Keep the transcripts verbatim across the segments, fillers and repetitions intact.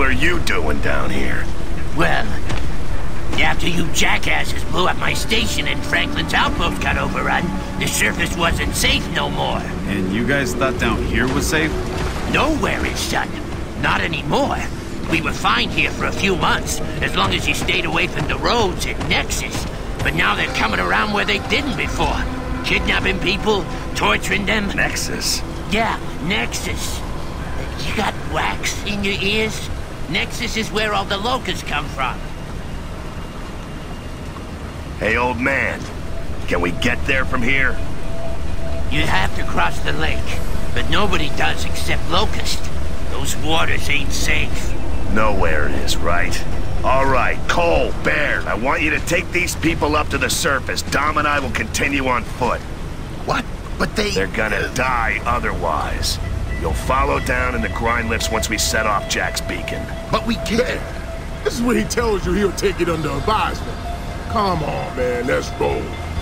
are you doing down here? Well, after you jackasses blew up my station and Franklin's outpost got overrun, the surface wasn't safe no more. And you guys thought down here was safe? Nowhere is, son. Not anymore. We were fine here for a few months, as long as you stayed away from the roads at Nexus. But now they're coming around where they didn't before. Kidnapping people, torturing them. Nexus? Yeah, Nexus. You got wax in your ears? Nexus is where all the locusts come from. Hey, old man. Can we get there from here? You have to cross the lake, but nobody does except Locust. Those waters ain't safe. Know where it is, right? All right, Cole, Baird, I want you to take these people up to the surface. Dom and I will continue on foot. What? But they... They're gonna die otherwise. You'll follow down in the grind lifts once we set off Jack's beacon. But we can't. This is what he tells you he'll take it under advisement. Come on, man, let's roll.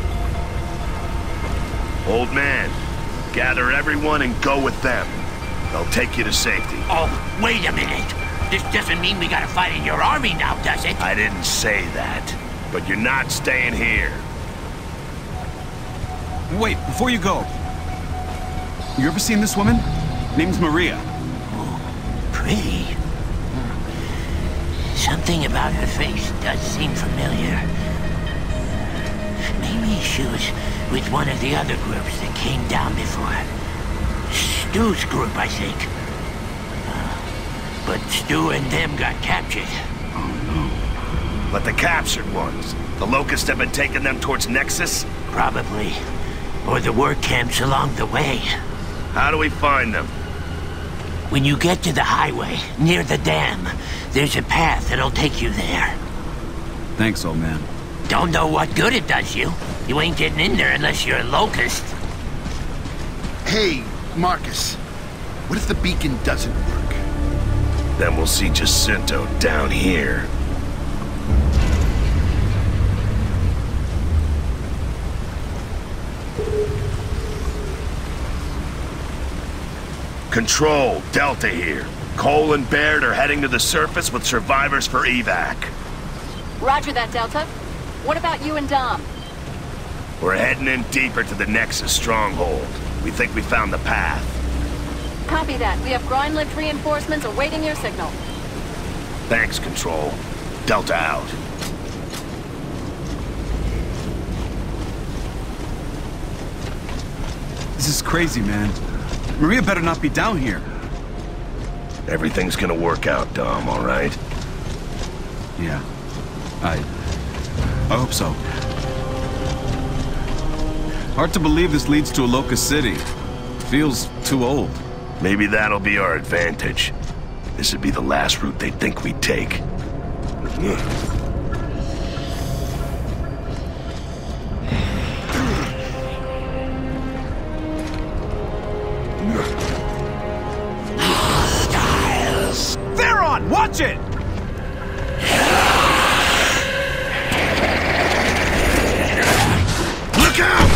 Old man, gather everyone and go with them. They'll take you to safety. Oh, wait a minute. This doesn't mean we gotta fight in your army now, does it? I didn't say that, but you're not staying here. Wait, before you go. You ever seen this woman? Name's Maria. Oh, pretty. Something about her face does seem familiar. Maybe she was with one of the other groups that came down before. Stu's group, I think. Uh, but Stu and them got captured. Oh no. But the captured ones, the Locusts have been taking them towards Nexus? Probably. Or the work camps along the way. How do we find them? When you get to the highway, near the dam, there's a path that'll take you there. Thanks, old man. Don't know what good it does you. You ain't getting in there unless you're a Locust. Hey, Marcus. What if the beacon doesn't work? Then we'll see Jacinto down here. Control, Delta here. Cole and Baird are heading to the surface with survivors for evac. Roger that, Delta. What about you and Dom? We're heading in deeper to the Nexus stronghold. We think we found the path. Copy that. We have grind lift reinforcements awaiting your signal. Thanks, Control. Delta out. This is crazy, man. Maria better not be down here. Everything's gonna work out, Dom, all right? Yeah. I... I hope so. Hard to believe this leads to a Locust City. Feels too old. Maybe that'll be our advantage. This would be the last route they'd think we'd take. They're on! Watch it! Look out!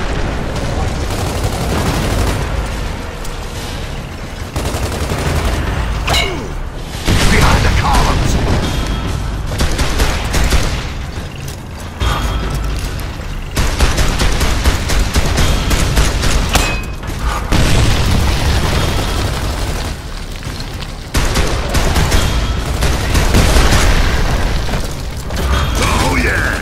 Behind the columns! Oh yeah!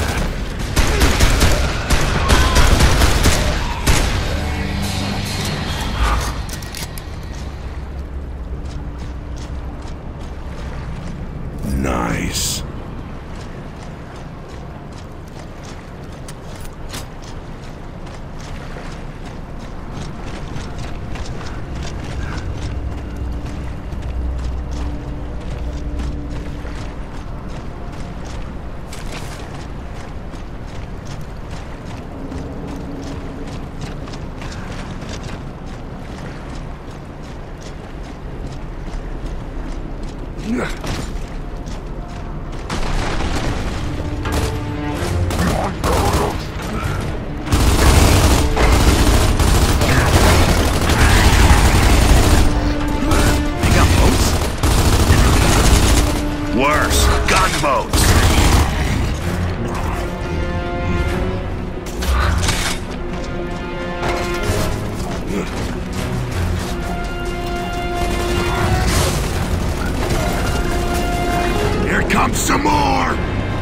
Nice. They got boats? boats. Here comes some more!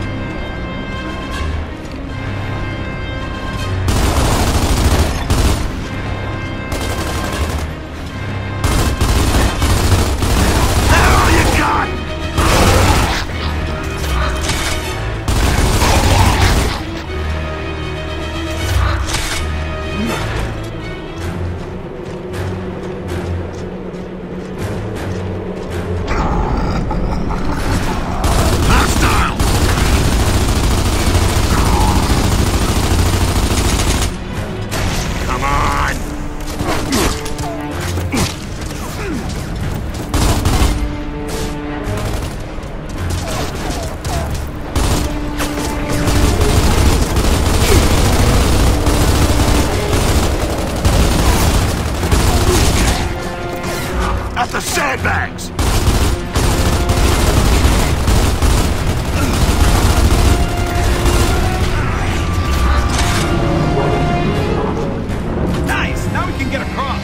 At the sandbags! Nice! Now we can get across!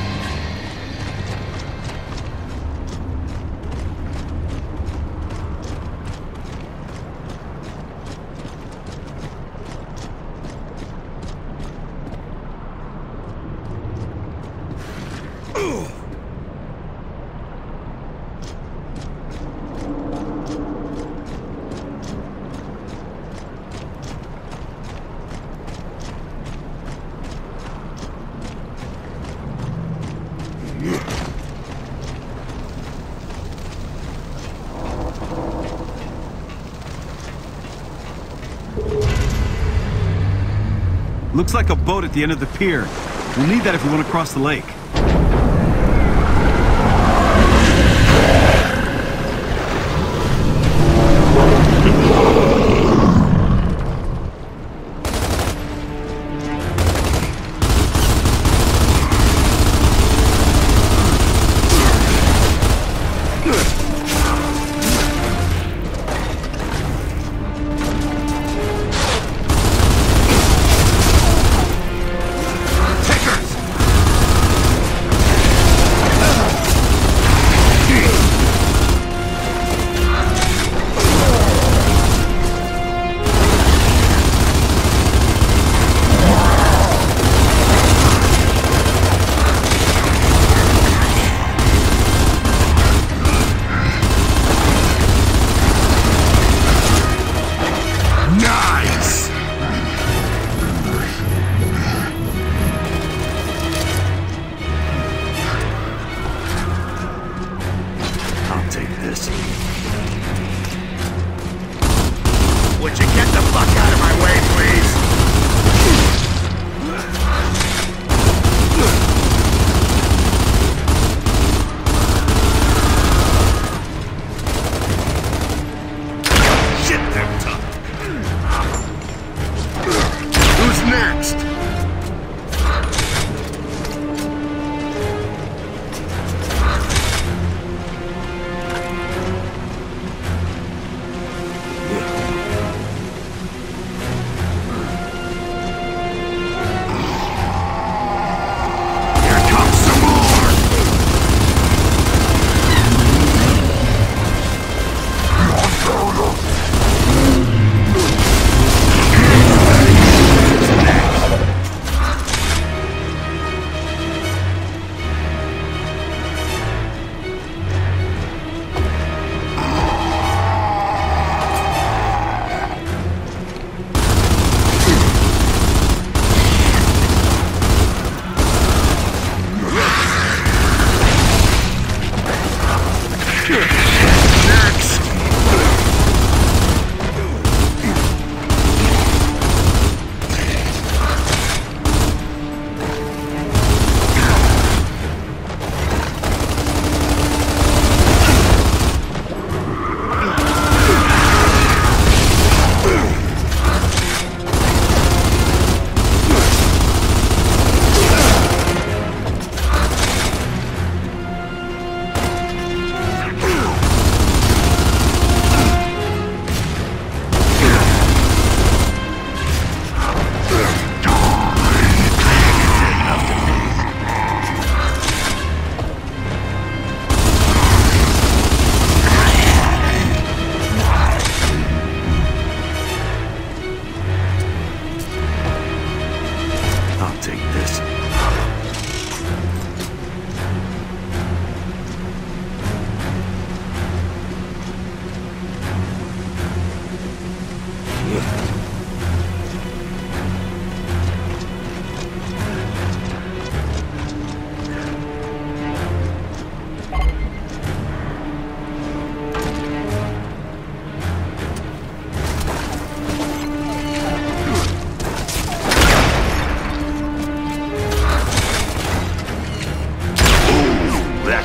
Looks like a boat at the end of the pier. We'll need that if we want to cross the lake.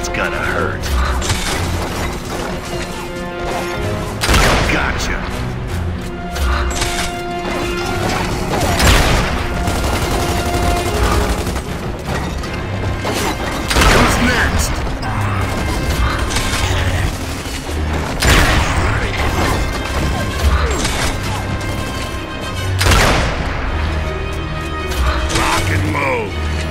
That's gonna hurt. Gotcha. Who's next? Rock and move.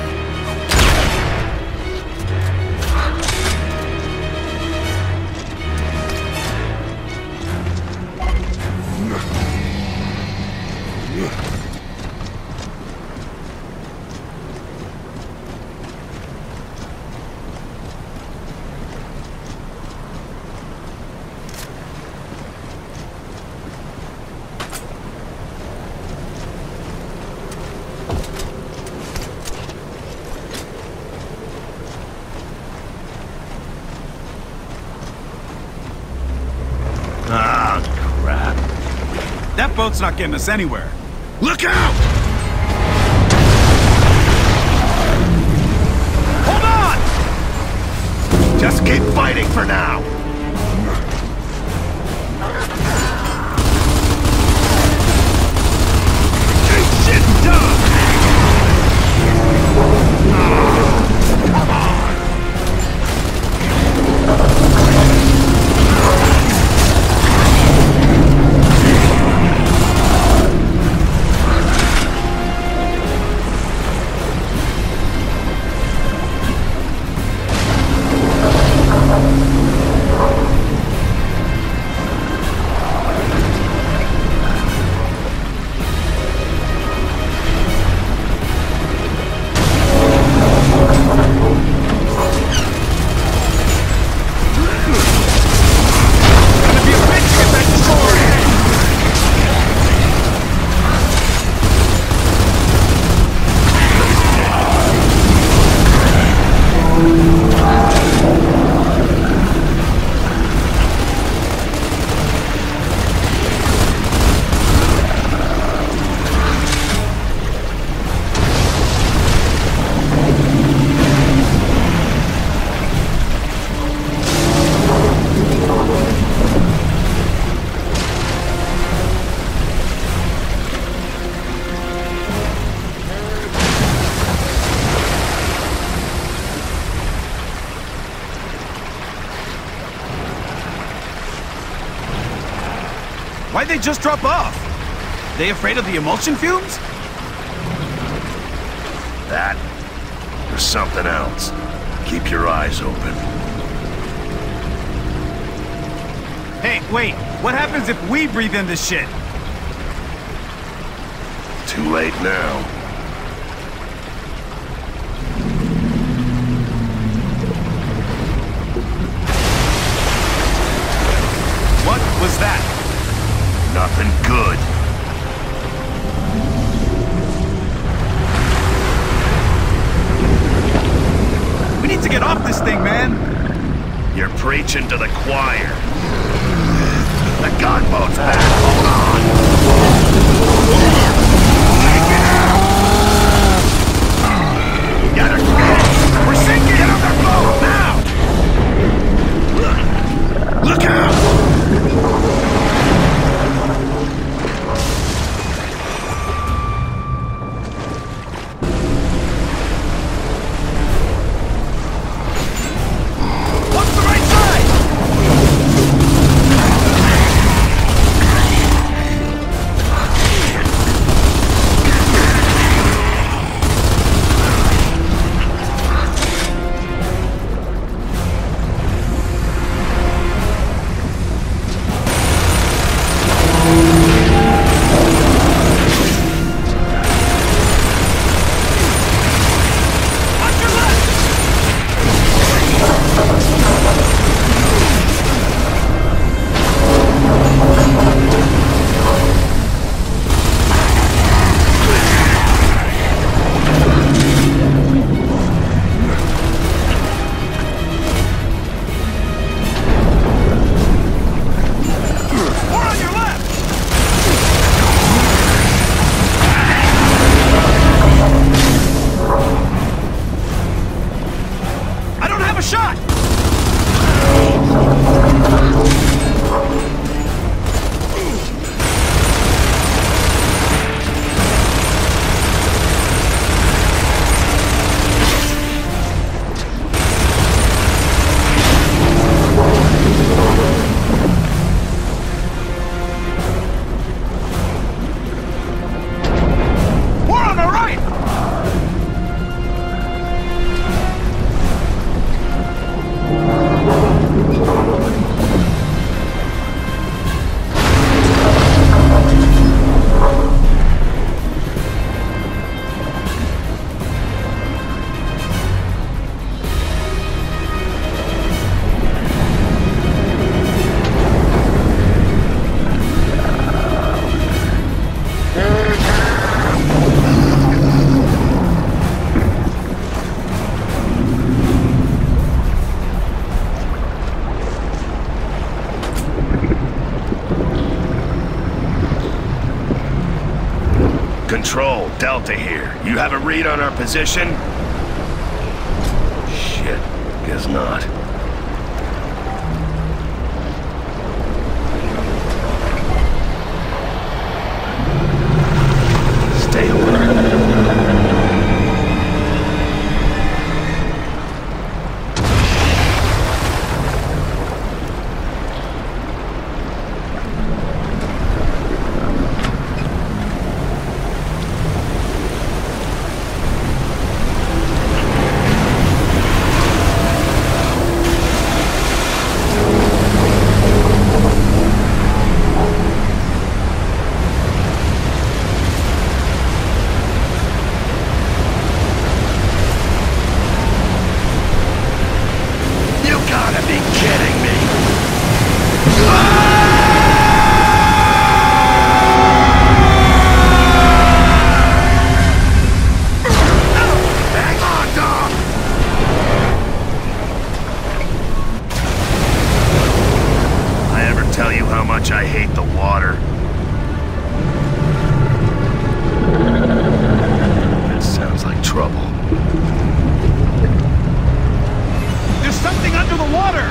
Ah, crap. That boat's not getting us anywhere. Look out! Hold on! Just keep fighting for now. Get shit done! Come on! Why'd they just drop off? They afraid of the emulsion fumes? That or something else. Keep your eyes open. Hey, wait. What happens if we breathe in this shit? Too late now. What was that? Nothing good. We need to get off this thing, man. You're preaching to the choir. The gunboat's back. Hold on. Take it out. Get her close. We're sinking. Get on their boat now. Look out. Shot! Control, Delta here. You have a read on our position? Shit, guess not. Stay alert. I hate the water. That sounds like trouble. There's something under the water!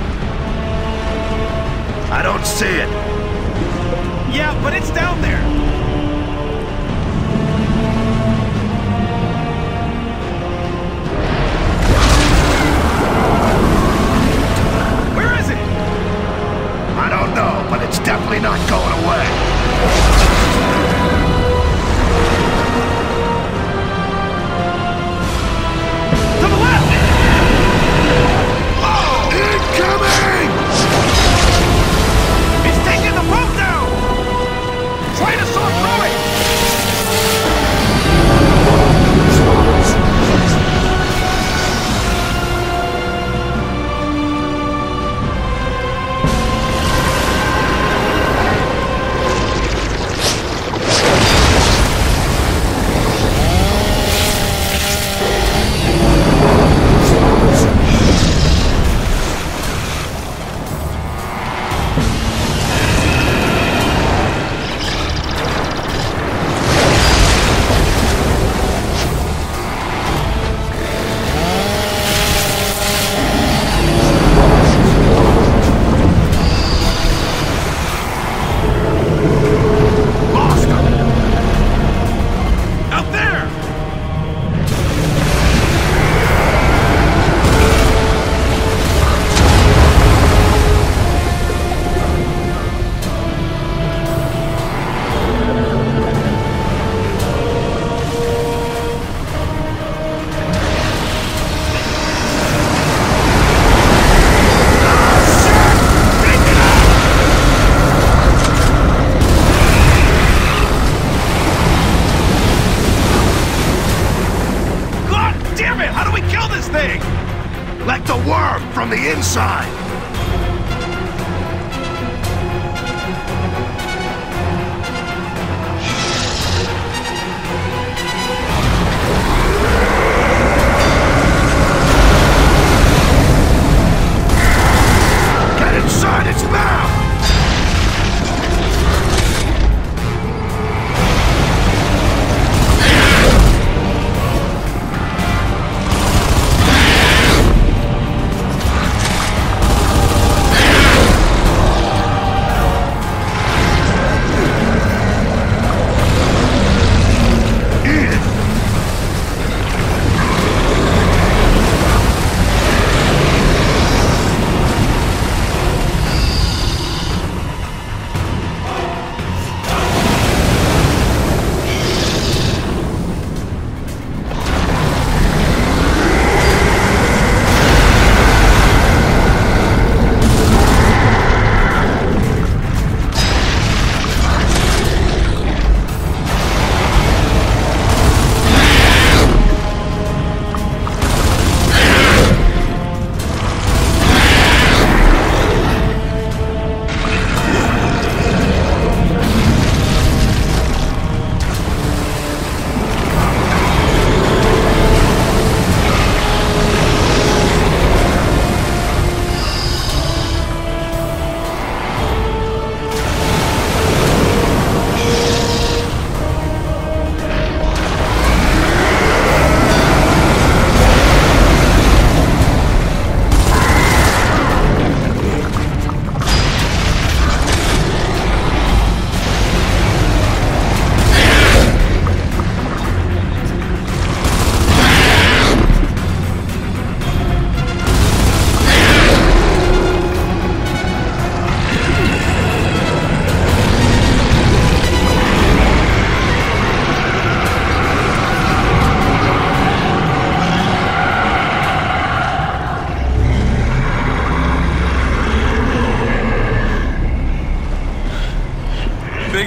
I don't see it. Yeah, but it's down there. Where is it? I don't know, but it's definitely not going away. To the left! Oh! Incoming! He's taking the boat down! Try to saw through it! Like the worm from the inside! Get inside its mouth!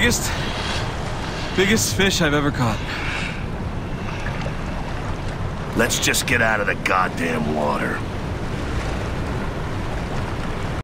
biggest... biggest fish I've ever caught. Let's just get out of the goddamn water.